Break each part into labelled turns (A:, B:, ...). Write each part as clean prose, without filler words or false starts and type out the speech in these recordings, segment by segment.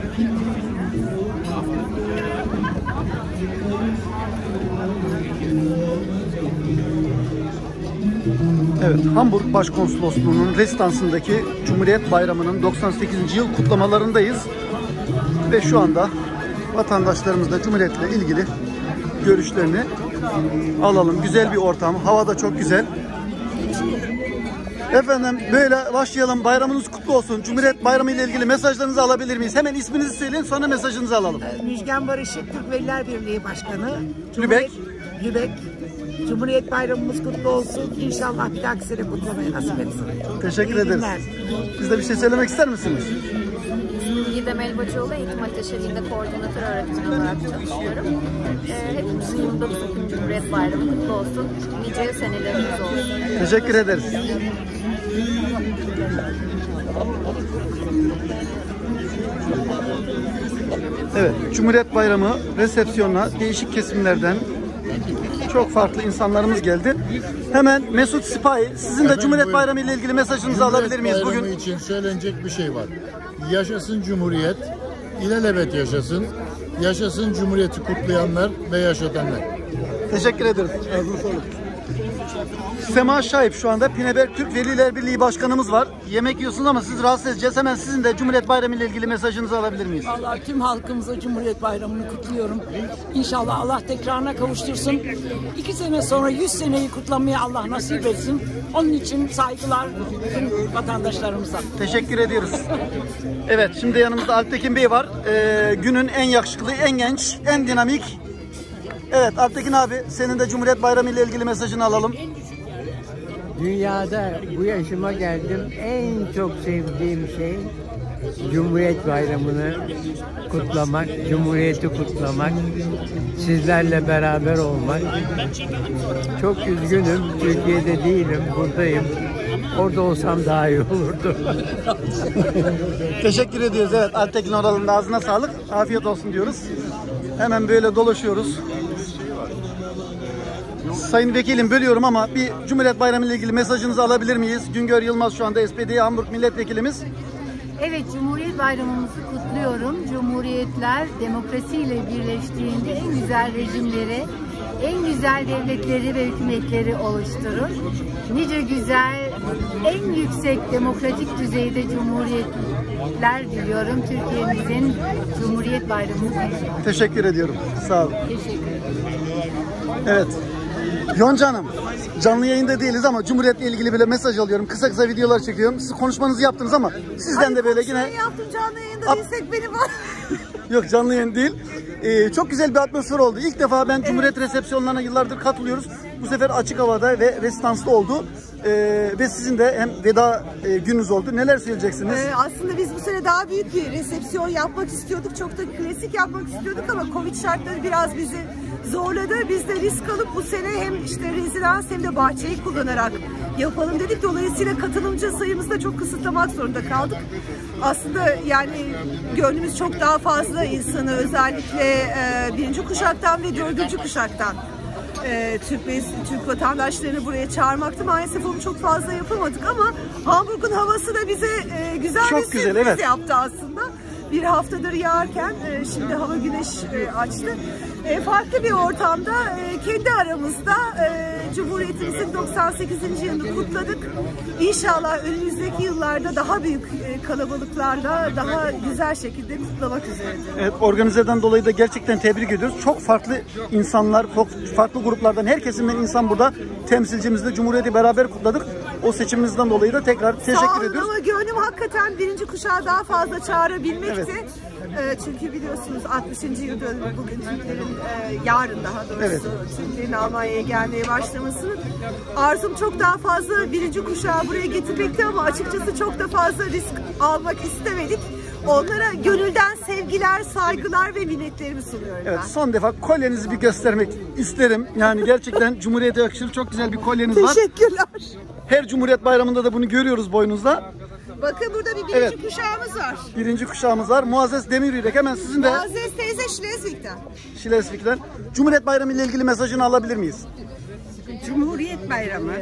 A: Evet, Hamburg Başkonsolosluğu'nun rezidansındaki Cumhuriyet Bayramı'nın 98. yıl kutlamalarındayız. Ve şu anda vatandaşlarımızla Cumhuriyet'le ilgili görüşlerini alalım. Güzel bir ortam, hava da çok güzel. Efendim böyle başlayalım. Bayramınız kutlu olsun. Cumhuriyet Bayramı ile ilgili mesajlarınızı alabilir miyiz? Hemen isminizi söyleyin, sonra mesajınızı alalım.
B: Müjgan Barışık, Türk Veliler Birliği Başkanı.
A: Lübeck.
B: Cumhuriyet Bayramımız kutlu olsun. İnşallah bir dahaki sene kutlamaya nasip etsin.
A: Teşekkür
B: İyi
A: ederiz.
B: günler.
A: Siz de bir şey söylemek ister misiniz?
C: Gidem Elbacıoğlu Eğitim Ateşeliğinde koordinatör öğretmen olarak çalışıyorum. Hepimizin 29. Cumhuriyet Bayramı kutlu olsun. Nice senelerimiz olsun.
A: Teşekkür ederiz. Evet, Cumhuriyet Bayramı resepsiyonuna değişik kesimlerden çok farklı insanlarımız geldi. Hemen Mesut Sipahi, sizin de Cumhuriyet Bayramı ile ilgili mesajınızı alabilir miyiz bugün?
D: Cumhuriyet Bayramı için söylenecek bir şey var. Yaşasın Cumhuriyet, ilelebet yaşasın. Yaşasın Cumhuriyeti kutlayanlar ve yaşatanlar.
A: Teşekkür ederiz. Sema Şahip şu anda Pineberg Türk Veliler Birliği Başkanımız var. Yemek yiyorsunuz ama siz rahatsız edeceğiz. Hemen sizin de Cumhuriyet Bayramı ile ilgili mesajınızı alabilir miyiz?
E: Vallahi tüm halkımıza Cumhuriyet Bayramı'nı kutluyorum. İnşallah Allah tekrarına kavuştursun. 2 sene sonra 100 seneyi kutlamaya Allah nasip etsin. Onun için saygılar bütün vatandaşlarımıza.
A: Teşekkür ediyoruz. Evet, şimdi yanımızda Alptekin Bey var. Günün en yakışıklı, en genç, en dinamik. Evet Alptekin abi, senin de Cumhuriyet Bayramı ile ilgili mesajını alalım.
F: Dünyada bu yaşıma geldim. En çok sevdiğim şey Cumhuriyet Bayramı'nı kutlamak, Cumhuriyeti kutlamak, sizlerle beraber olmak. Çok üzgünüm, Türkiye'de değilim, buradayım. Orada olsam daha iyi olurdu.
A: Teşekkür ediyoruz. Evet, Alptekin Oralı'nın da ağzına sağlık. Afiyet olsun diyoruz. Hemen böyle dolaşıyoruz. Sayın Vekilim, bölüyorum ama bir Cumhuriyet Bayramı ile ilgili mesajınızı alabilir miyiz? Güngör Yılmaz şu anda SPD Hamburg Milletvekilimiz.
G: Evet, Cumhuriyet Bayramımızı kutluyorum. Cumhuriyetler demokrasiyle birleştiğinde en güzel rejimleri, en güzel devletleri ve hükümetleri oluşturur. Nice güzel, en yüksek demokratik düzeyde cumhuriyetler diliyorum. Türkiye'mizin Cumhuriyet Bayramı'nı kutluyorum.
A: Teşekkür ediyorum. Sağ olun.
G: Teşekkür ederim.
A: Evet. Yonca Hanım, canlı yayında değiliz ama Cumhuriyet'le ilgili bile mesaj alıyorum. Kısa kısa videolar çekiyorum. Siz konuşmanızı yaptınız ama sizden de böyle yine...
B: yaptım canlı yayında değilsek beni var.
A: Yok, canlı yayın değil. Çok güzel bir atmosfer oldu. İlk defa ben Cumhuriyet resepsiyonlarına yıllardır katılıyoruz. Bu sefer açık havada ve rezidanslı oldu. Ve sizin de hem veda gününüz oldu. Neler söyleyeceksiniz?
B: Aslında biz bu sene daha büyük bir resepsiyon yapmak istiyorduk. Çok da klasik yapmak istiyorduk ama Covid şartları biraz bizi zorladı. Biz de risk alıp bu sene hem işte rezidans hem de bahçeyi kullanarak yapalım dedik. Dolayısıyla katılımcı sayımızı da çok kısıtlamak zorunda kaldık. Aslında yani gönlümüz çok daha fazla insanı, özellikle birinci kuşaktan ve 4. kuşaktan Türk vatandaşlarını buraya çağırmaktı. Maalesef onu çok fazla yapamadık ama Hamburg'un havası da bize güzel
A: çok
B: bir sürpriz
A: evet.
B: yaptı aslında. Bir haftadır yağarken şimdi hava güneş açtı. Farklı bir ortamda kendi aramızda Cumhuriyetimizin 98. yılını kutladık. İnşallah önümüzdeki yıllarda daha büyük kalabalıklarla daha güzel şekilde kutlamak üzere.
A: Evet, organizeden dolayı da gerçekten tebrik ediyoruz. Çok farklı insanlar, çok farklı gruplardan, her kesimden insan burada temsilcimizle Cumhuriyeti beraber kutladık. O seçiminizden dolayı da tekrar teşekkür ediyoruz.
B: Ama gönlüm hakikaten birinci kuşağı daha fazla çağırabilmekti. Evet. Çünkü biliyorsunuz 60. yıl dönümü bugün Türklerin, yarın daha doğrusu Türklerin Almanya'ya gelmeye başlamasının. Arzum çok daha fazla birinci kuşağı buraya getirmekti ama açıkçası çok da fazla risk almak istemedik. Onlara gönülden sevgiler, saygılar ve minnetlerimi sunuyorum.
A: Evet, son defa kolyenizi bir göstermek isterim. Yani gerçekten Cumhuriyet'e yakışır çok güzel bir kolyeniz var.
B: Teşekkürler.
A: Her Cumhuriyet Bayramı'nda da bunu görüyoruz boynunuzda.
B: Bakın burada bir birinci kuşağımız var.
A: Birinci kuşağımız var. Muazzez Demiryürek, hemen sizin de.
B: Muazzez teyze
A: Schleswig'den. Cumhuriyet Bayramı ile ilgili mesajını alabilir miyiz?
H: Cumhuriyet Bayramı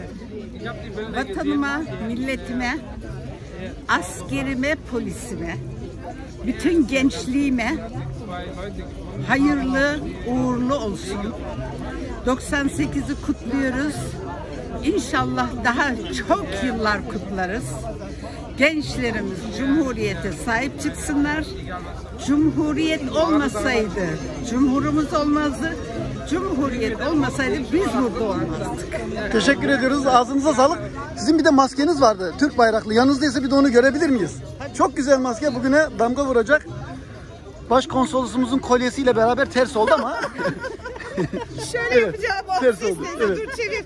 H: vatanıma, milletime, askerime, polisime, bütün gençliğime hayırlı, uğurlu olsun. 98'i kutluyoruz. İnşallah daha çok yıllar kutlarız. Gençlerimiz Cumhuriyete sahip çıksınlar. Cumhuriyet olmasaydı, Cumhurumuz olmazdı. Cumhuriyet olmasaydı biz burada olmazdık.
A: Teşekkür ediyoruz. Ağzınıza sağlık. Sizin bir de maskeniz vardı. Türk bayraklı. Yanınızdaysa bir de onu görebilir miyiz? Çok güzel maske. Bugüne damga vuracak. Başkonsolosumuzun kolyesiyle beraber ters oldu ama.
B: Şöyle
A: Evet,
B: yapacağım.
A: ters
B: Siz
A: oldu,
B: de
A: evet.
B: dur çevir.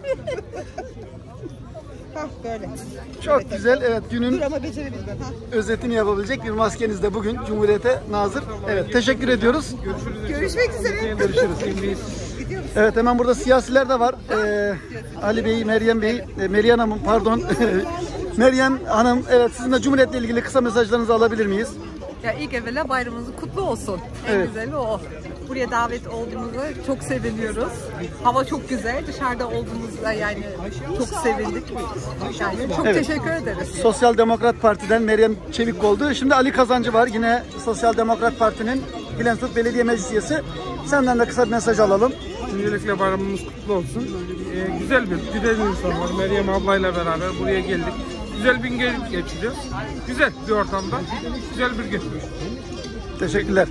B: Hah böyle.
A: Çok güzel. Evet, günün
B: Dur ama becerebildim. Ha.
A: özetini yapabilecek bir maskeniz de bugün Cumhuriyete nazır. Evet, teşekkür ediyoruz.
B: Görüşmek üzere.
A: Görüşürüz. Evet, hemen burada siyasiler de var. Ali Bey, Meryem Bey, Meryem Hanım pardon. Meryem Hanım, evet, sizin de Cumhuriyet'le ilgili kısa mesajlarınızı alabilir miyiz?
I: Ya ilk evvela bayramınız kutlu olsun. En
A: Evet.
I: güzeli o. Buraya davet olduğumuza çok seviniyoruz. Hava çok güzel. Dışarıda olduğumuzda yani çok sevindik. Yani çok
A: Evet.
I: teşekkür ederiz.
A: Sosyal Demokrat Parti'den Meryem Çevik oldu. Şimdi Ali Kazancı var. Yine Sosyal Demokrat Parti'nin Bilensut Belediye Meclis Üyesi. Senden de kısa bir mesaj alalım.
J: Öncelikle bayramımız kutlu olsun. Güzel güzel insanlar. Meryem ablayla beraber buraya geldik. Güzel bir gün geçiriyoruz. Güzel bir ortamda. Güzel bir gün.
A: Teşekkürler.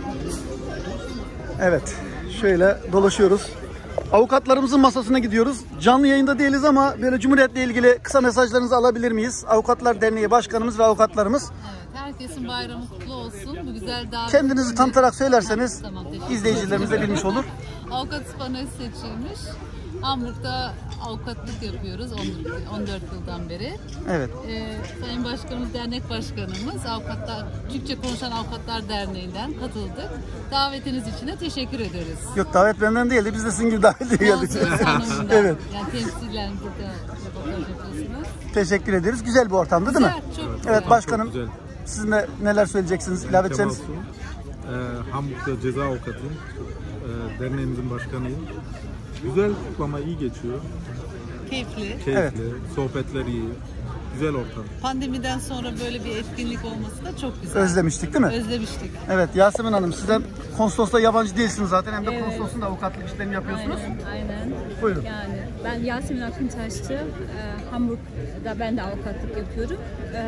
A: Evet. Şöyle dolaşıyoruz. Avukatlarımızın masasına gidiyoruz. Canlı yayında değiliz ama böyle Cumhuriyet'le ilgili kısa mesajlarınızı alabilir miyiz? Avukatlar Derneği Başkanımız ve avukatlarımız.
K: Evet, herkesin bayramı kutlu olsun. Bu güzel davet.
A: Kendinizi tanıtarak söylerseniz
K: Tamam,
A: izleyicilerimiz de bilmiş olur.
K: Avukat ispanesi seçilmiş. Hamburg'da avukatlık yapıyoruz 14 yıldan beri.
A: Evet.
K: Sayın Başkanımız, dernek başkanımız, Türkçe Konuşan Avukatlar Derneği'nden katıldık. Davetiniz için de teşekkür ederiz.
A: Yok, davet benden değildi. Biz de sizin gibi davetliye geldik. Evet.
K: Yani temsilen burada röportaj yapıyorsunuz.
A: Teşekkür ederiz. Güzel bir ortamdı değil mi?
K: Güzel, çok güzel.
A: Evet başkanım.
L: Çok güzel.
A: Siz de neler söyleyeceksiniz? İlave edeceksiniz.
L: Hamburg'da ceza avukatıyım. Derneğimizin başkanıyım. Güzel kutlama, iyi geçiyor.
K: Keyifli.
A: Evet.
L: Sohbetler iyi. Güzel ortam.
K: Pandemiden sonra böyle bir etkinlik olması da çok güzel.
A: Özlemiştik değil mi?
K: Özlemiştik.
A: Evet, Yasemin Hanım, sizden konsolosla yabancı değilsiniz zaten, hem de konsolosun da avukatlık işlerini yapıyorsunuz.
M: Aynen.
A: Buyurun.
M: Yani ben Yasemin Akıntaşçı, Hamburg'da ben de avukatlık yapıyorum.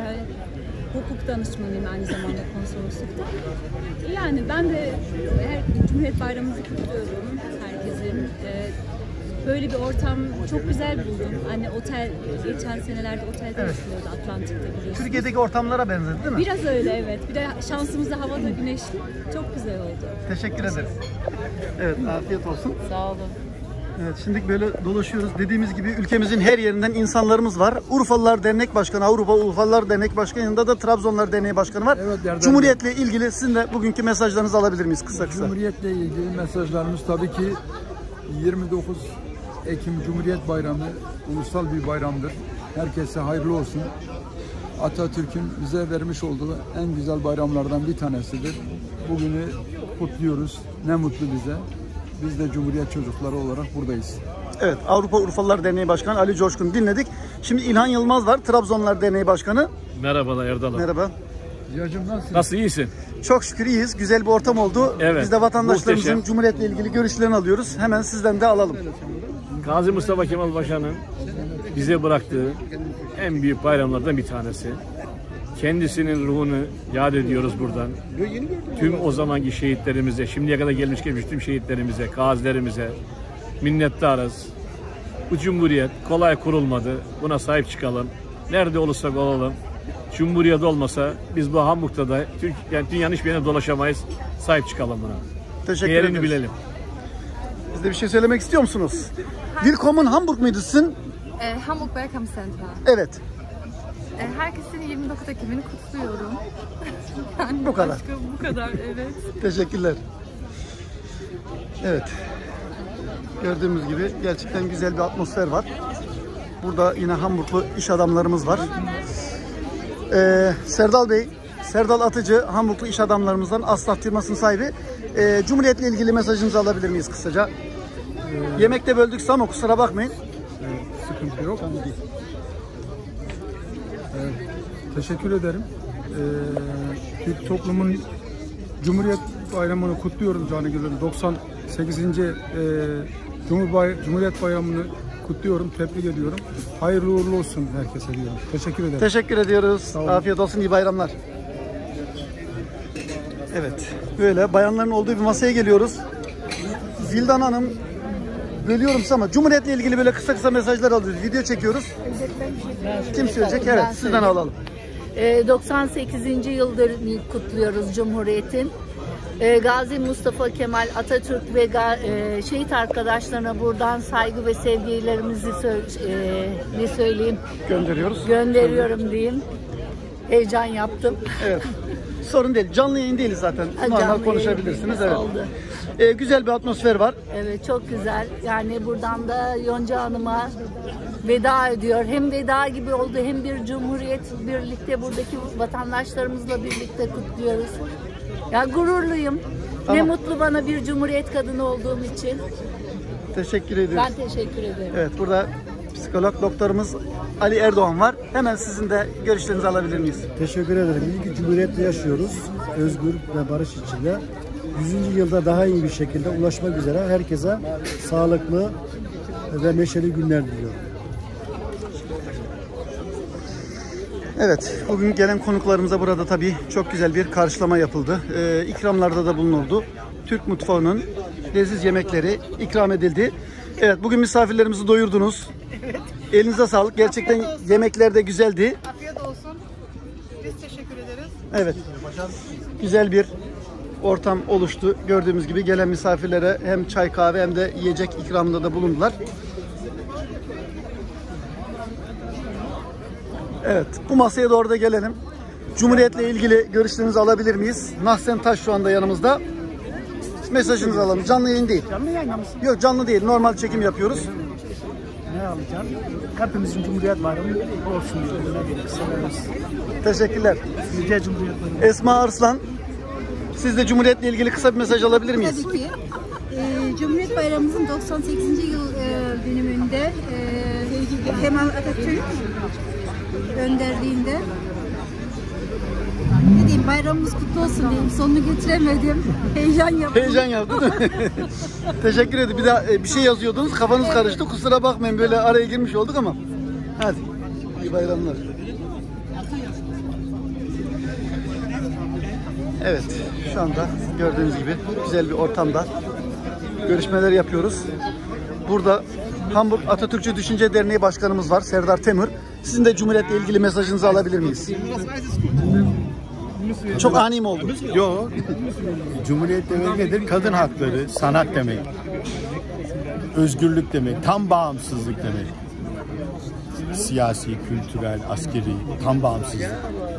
M: Hukuk danışmanıyım aynı zamanda konsoloslukta. Yani ben de Cumhuriyet Bayramımızı kutluyorum herkesin. Böyle bir ortam çok güzel buldum. Hani geçen senelerde otelde yaşıyordu Atlantik'te biliyorsunuz.
A: Türkiye'deki ortamlara benzedi değil mi?
M: Biraz öyle, evet. Bir de şansımız da havada güneşli. Çok güzel oldu.
A: Teşekkür ederiz. Evet, afiyet olsun.
K: Sağ olun.
A: Evet, şimdi böyle dolaşıyoruz. Dediğimiz gibi ülkemizin her yerinden insanlarımız var. Urfalılar Dernek Başkanı, Avrupa Urfalılar Dernek Başkanı, yanında da Trabzonlar Derneği Başkanı var.
N: Evet,
A: Cumhuriyet'le ilgili sizin de bugünkü mesajlarınızı alabilir miyiz kısa kısa?
N: Cumhuriyet'le ilgili mesajlarımız tabii ki 29 Ekim Cumhuriyet Bayramı ulusal bir bayramdır. Herkese hayırlı olsun. Atatürk'ün bize vermiş olduğu en güzel bayramlardan bir tanesidir. Bugünü kutluyoruz. Ne mutlu bize. Biz de Cumhuriyet çocukları olarak buradayız.
A: Evet, Avrupa Urfalılar Derneği Başkanı Ali Coşkun dinledik. Şimdi İlhan Yılmaz var, Trabzonlar Derneği Başkanı.
O: Merhabalar Erdal.
A: Merhaba.
N: Yacım nasılsın?
O: Nasıl, iyisin?
A: Çok şükür iyiyiz. Güzel bir ortam oldu.
O: Evet,
A: Biz de vatandaşlarımızın
O: muhteşem.
A: Cumhuriyet'le ilgili görüşlerini alıyoruz. Hemen sizden de alalım.
O: Gazi Mustafa Kemal Paşa'nın bize bıraktığı en büyük bayramlardan bir tanesi. Kendisinin ruhunu yad ediyoruz buradan. Tüm o zamanki şehitlerimize, şimdiye kadar gelmiş geçmiş tüm şehitlerimize, gazilerimize minnettarız. Bu Cumhuriyet kolay kurulmadı. Buna sahip çıkalım. Nerede olursak olalım. Cumhuriyet olmasa biz bu Hamburg'da da yani dünyanın hiçbir yerine dolaşamayız. Sahip çıkalım buna.
A: Teşekkür
O: Değerini
A: ederiz.
O: bilelim.
A: Siz de bir şey söylemek istiyor musunuz? Willkommen Hamburg mıydı sizin?
P: Hamburg Welcome Center.
A: Evet.
P: Herkesin 29 Ekim'ini kutluyorum. Yani
A: Bu kadar.
P: Başka bu kadar, evet.
A: Teşekkürler. Evet. Gördüğümüz gibi gerçekten güzel bir atmosfer var. Burada yine Hamburglu iş adamlarımız var. Serdal Bey, Serdal Atıcı, Hamburglu iş adamlarımızdan Aslah firmasının sahibi. Cumhuriyet'le ilgili mesajınızı alabilir miyiz kısaca? Yemekte böldük ama kusura bakmayın.
N: Sıkıntı yok. Teşekkür ederim. Türk toplumun Cumhuriyet Bayramı'nı kutluyorum canı gönülden. 98. Cumhuriyet Bayramı'nı kutluyorum, tebrik ediyorum. Hayırlı uğurlu olsun herkese diyorum. Teşekkür ederim.
A: Teşekkür ediyoruz. Afiyet olsun, iyi bayramlar. Evet, böyle bayanların olduğu bir masaya geliyoruz. Vildan Hanım, bölüyorum size ama Cumhuriyet'le ilgili böyle kısa kısa mesajlar alıyoruz. Video çekiyoruz. Kim söyleyecek? Evet, sizden alalım.
Q: 98. yıldır kutluyoruz Cumhuriyet'in. Gazi Mustafa Kemal Atatürk ve şehit arkadaşlarına buradan saygı ve sevgilerimizi söyleyeyim.
A: Gönderiyoruz.
Q: Gönderiyorum diyeyim. Heyecan yaptım.
A: Evet. Sorun değil. Canlı yayın değil zaten. Normal konuşabilirsiniz. Evet.
Q: Oldu.
A: Güzel bir atmosfer var.
Q: Evet, çok güzel. Yani buradan da Yonca Hanım'a veda ediyor. Hem veda gibi oldu hem bir cumhuriyet birlikte buradaki vatandaşlarımızla birlikte kutluyoruz. Ya gururluyum. Tamam. Ne mutlu bana bir cumhuriyet kadını olduğum için.
A: Teşekkür ediyoruz.
Q: Ben teşekkür ederim.
A: Evet, burada psikolog doktorumuz Ali Erdoğan var. Hemen sizin de görüşlerinizi alabilir miyiz?
R: Teşekkür ederim. İyi ki Cumhuriyet'te yaşıyoruz. Özgür ve barış içinde. 100. yılda daha iyi bir şekilde ulaşmak üzere herkese sağlıklı ve neşeli günler diliyorum.
A: Evet, bugün gelen konuklarımıza burada tabii çok güzel bir karşılama yapıldı. İkramlarda da bulunuldu. Türk mutfağının leziz yemekleri ikram edildi. Evet, bugün misafirlerimizi doyurdunuz.
B: Evet.
A: Elinize sağlık. Gerçekten yemekler de güzeldi.
B: Afiyet olsun. Biz teşekkür ederiz.
A: Evet. Güzel bir ortam oluştu. Gördüğümüz gibi gelen misafirlere hem çay kahve hem de yiyecek ikramında da bulundular. Evet, bu masaya doğru da gelelim. Cumhuriyet'le ilgili görüşlerinizi alabilir miyiz? Nahsen Taş şu anda yanımızda. Mesajınızı alalım. Canlı yayın değil.
S: Canlı yayın mısın?
A: Yok, canlı değil. Normal çekim yapıyoruz.
S: Ne alacağım? Hepimizin Cumhuriyet Bayramı olsun diyorum.
A: Teşekkürler.
S: Nice Cumhuriyet Bayramı.
A: Esma Arslan, siz de Cumhuriyet'le ilgili kısa bir mesaj alabilir miyiz?
T: Tabii ki. Cumhuriyet Bayramımızın 98. yıl dönümünde Kemal Atatürk gönderdiğinde ne diyeyim, bayramımız kutlu olsun diyeyim. Sonunu getiremedim. Heyecan yaptım.
A: Heyecan yaptın değil mi? Teşekkür ederim. Bir daha bir şey yazıyordunuz. Kafanız karıştı. Kusura bakmayın. Böyle araya girmiş olduk ama. Hadi. İyi bayramlar. Evet. Şu anda gördüğünüz gibi güzel bir ortamda görüşmeler yapıyoruz. Burada Hamburg Atatürkçü Düşünce Derneği Başkanımız var. Serdar Temür. Sizin de Cumhuriyet'le ilgili mesajınızı alabilir miyiz? Çok ani mi oldu?
U: Yok. Cumhuriyet demek nedir? Kadın hakları, sanat demek. Özgürlük demek, tam bağımsızlık demek. Siyasi, kültürel, askeri, tam bağımsızlık.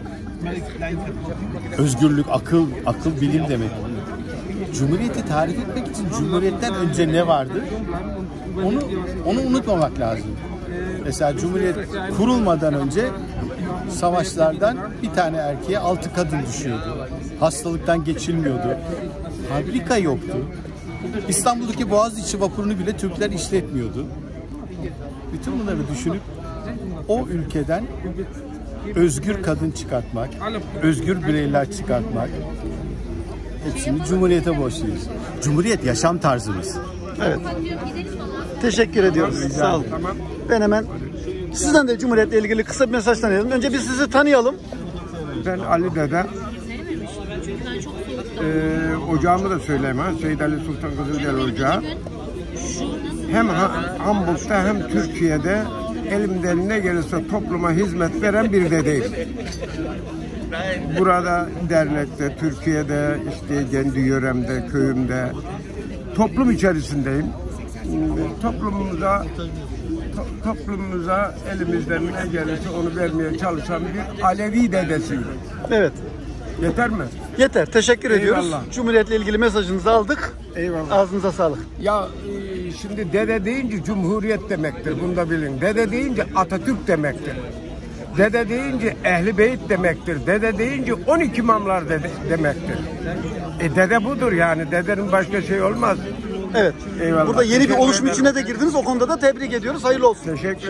U: Özgürlük, akıl bilim demek. Cumhuriyeti tarif etmek için Cumhuriyet'ten önce ne vardı? Onu unutmamak lazım. Mesela Cumhuriyet kurulmadan önce savaşlardan bir tane erkeğe 6 kadın düşüyordu. Hastalıktan geçilmiyordu. Fabrika yoktu. İstanbul'daki Boğaziçi vapurunu bile Türkler işletmiyordu. Bütün bunları düşünüp o ülkeden özgür kadın çıkartmak, özgür bireyler çıkartmak, hepsini Cumhuriyet'e borçluyuz. Cumhuriyet yaşam tarzımız.
A: Evet. Teşekkür ediyoruz. Sağ olun. Ben hemen sizden de Cumhuriyet'le ilgili kısa bir mesaj tanıyalım. Önce biz sizi tanıyalım.
V: Ben Ali Dede. Ocağımı da söyleyeyim ha. Seyyid Ali Sultan Kızılderili Ocağı. Hem Hamburg'da hem Türkiye'de elimden ne gelirse topluma hizmet veren bir dedeyim. Burada dernekte, Türkiye'de, işte kendi yöremde, köyümde, toplum içerisindeyim. Toplumumuza elimizden ne gelirse onu vermeye çalışan bir Alevi dedesiyim.
A: Evet.
V: Yeter mi?
A: Yeter. Teşekkür ediyoruz.
V: Eyvallah.
A: Cumhuriyet'le ilgili mesajınızı aldık.
V: Eyvallah.
A: Ağzınıza sağlık.
V: Ya şimdi dede deyince Cumhuriyet demektir. Bunu da bilin. Dede deyince Atatürk demektir. Dede deyince Ehl-i Beyt demektir. Dede deyince 12 imamlar demektir. Dede budur yani. Dedenin başka şey olmaz.
A: Evet.
V: Eyvallah.
A: Burada yeni bir oluşum içine de girdiniz. O konuda da tebrik ediyoruz. Hayırlı olsun.
V: Teşekkür